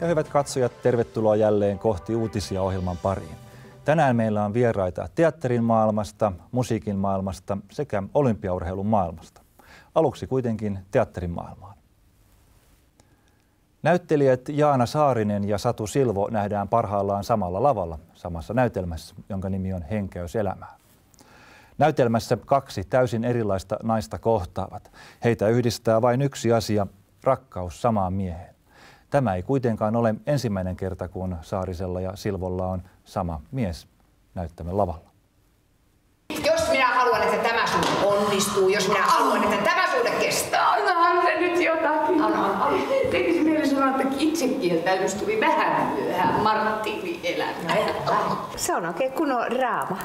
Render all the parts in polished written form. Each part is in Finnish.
Ja hyvät katsojat, tervetuloa jälleen kohti uutisia ohjelman pariin. Tänään meillä on vieraita teatterin maailmasta, musiikin maailmasta sekä olympiaurheilun maailmasta. Aluksi kuitenkin teatterin maailmaan. Näyttelijät Jaana Saarinen ja Satu Silvo nähdään parhaillaan samalla lavalla, samassa näytelmässä, jonka nimi on Henkeys elämää. Näytelmässä kaksi täysin erilaista naista kohtaavat. Heitä yhdistää vain yksi asia, rakkaus samaan mieheen. Tämä ei kuitenkaan ole ensimmäinen kerta, kun Saarisella ja Silvolla on sama mies näyttämön lavalla. Jos minä haluan, että tämä suhde onnistuu, jos minä haluan, että tämä suhde kestää. Annahan se nyt jotakin. Tekisi mieli sanoa, että itsekieltäydys tuli vähän myöhään marttiirielämään. Se on oikein kunnon draama.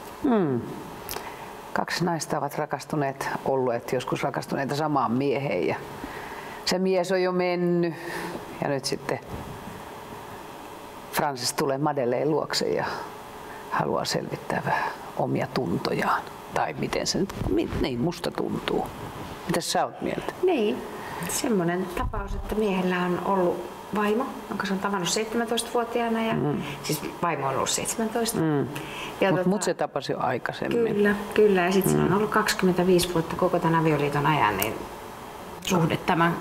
Kaksi naista ovat olleet joskus rakastuneita samaan mieheen ja se mies on jo mennyt ja nyt sitten Frances tulee Madeleen luokse ja haluaa selvittää vähän omia tuntojaan. Tai miten se nyt, niin musta tuntuu. Mitäs sä oot mieltä? Niin, semmoinen tapaus, että miehellä on ollut vaimo, jonka se on tavannut 17-vuotiaana ja siis vaimo on ollut 17. Mutta se tapasi jo aikaisemmin. Kyllä. Ja sitten se on ollut 25 vuotta koko tämän avioliiton ajan, niin suhde tämän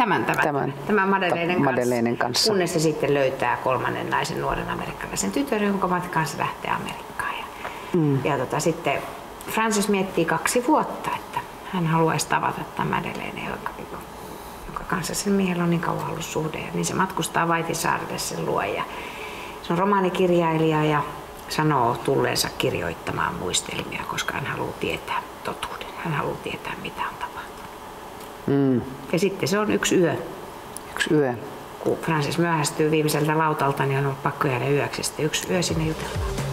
Madeleinen kanssa. Kunnes se sitten löytää kolmannen naisen, nuoren amerikkalaisen tytön, jonka kanssa lähtee Amerikkaan. Ja sitten Frances miettii 2 vuotta, että hän haluaisi tavata tämän Madeleinen, jonka kanssa sen miehellä on niin kauan ollut suhde. Niin se matkustaa Vaitisaarelle sen luo. Ja se on romaanikirjailija ja sanoo tulleensa kirjoittamaan muistelmia, koska hän haluaa tietää totuuden. Hän haluaa tietää, mitä on tapahtunut. Ja sitten se on yksi yö. Kun Frances myöhästyy viimeiseltä lautalta, niin on ollut pakko jäädä yöksi. Sitten yksi yö sinne jutellaan.